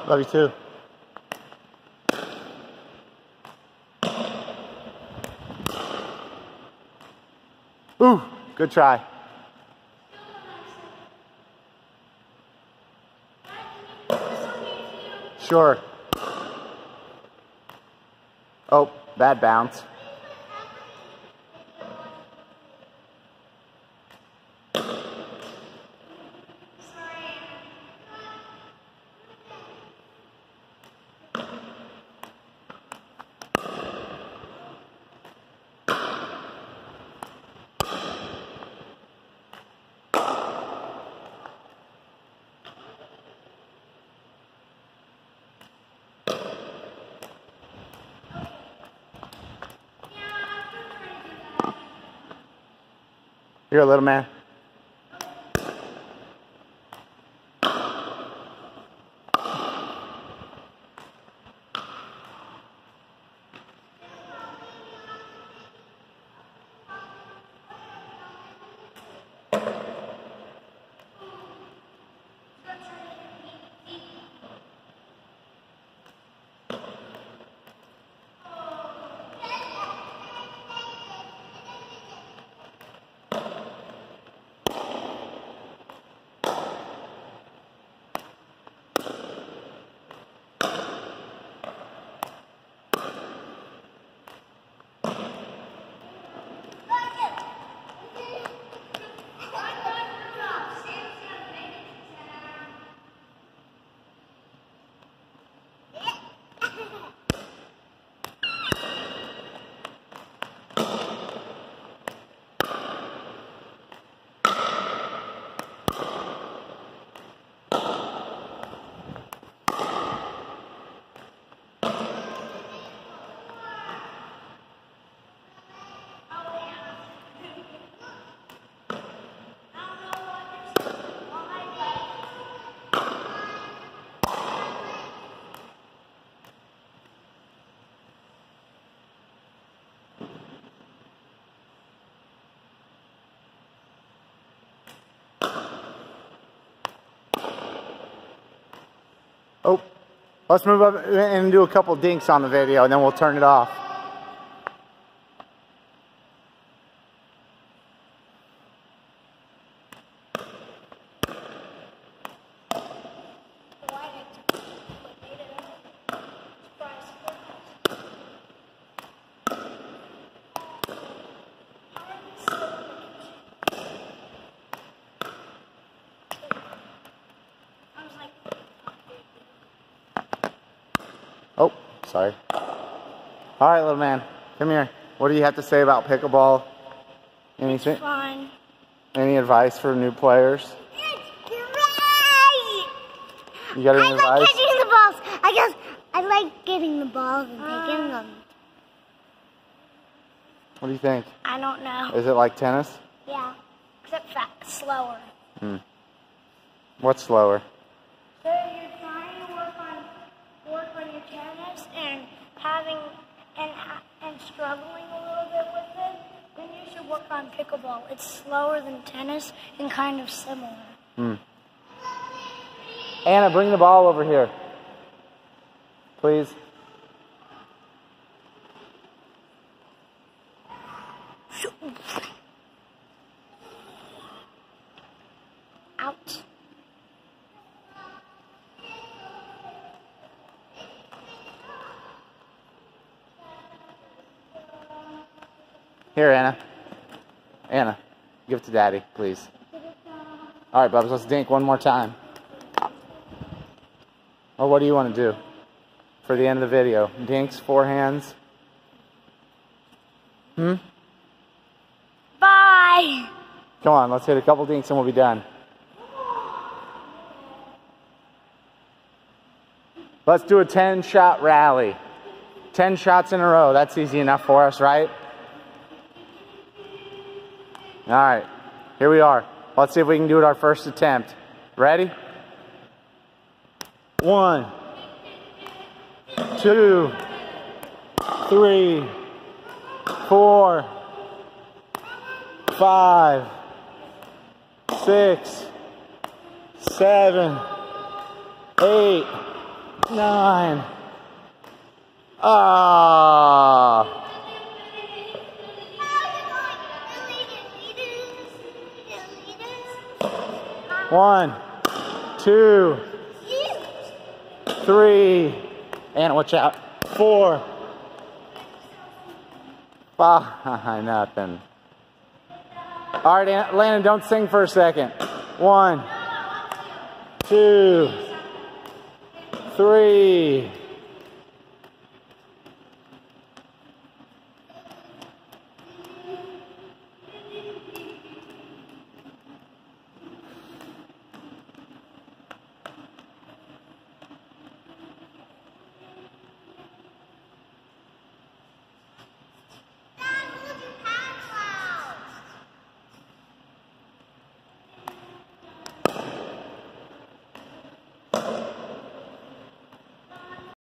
Love you too. Ooh, good try. Sure. Oh, bad bounce. Here, little man. Oh, let's move up and do a couple dinks on the video, and then we'll turn it off. Oh, sorry. All right, little man, come here. What do you have to say about pickleball? Anything? It's fun. Any advice for new players? It's great! You got any advice? I like catching the balls. I like getting the balls and taking them. What do you think? I don't know. Is it like tennis? Yeah, except slower. What's slower? So you're trying to work on your tennis and and struggling a little bit with it. Then you should work on pickleball. It's slower than tennis and kind of similar. Anna, bring the ball over here, please. Out. Here, Anna. Anna, give it to Daddy, please. All right, Bubs, let's dink one more time. Or what do you want to do for the end of the video? Dinks, forehands? Bye. Come on, let's hit a couple dinks and we'll be done. Let's do a 10-shot rally. 10 shots in a row. That's easy enough for us, right? All right, here we are. Let's see if we can do it our first attempt. Ready? 1, 2, 3, 4, 5, 6, 7, 8, 9. Ah. 1, 2, 3, and watch out. 4, 5, nothing. All right, Landon, don't sing for a second. 1, 2, 3.